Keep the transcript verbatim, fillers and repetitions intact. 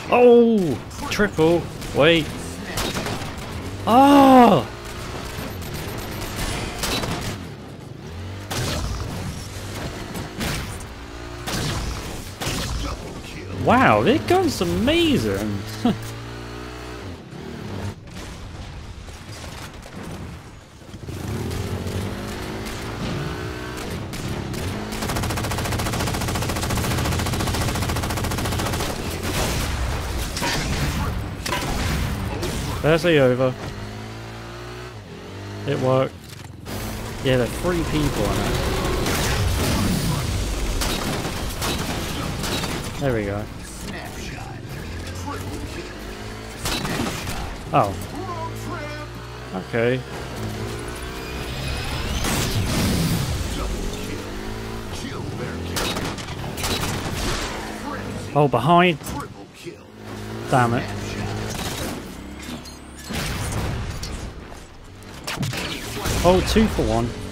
Oh! Triple! Wait! Oh! Wow, this gun's amazing! There's the over. It worked. Yeah, there are three people in it. There we go. Oh. Okay. Oh, behind. Damn it. Oh, two for one.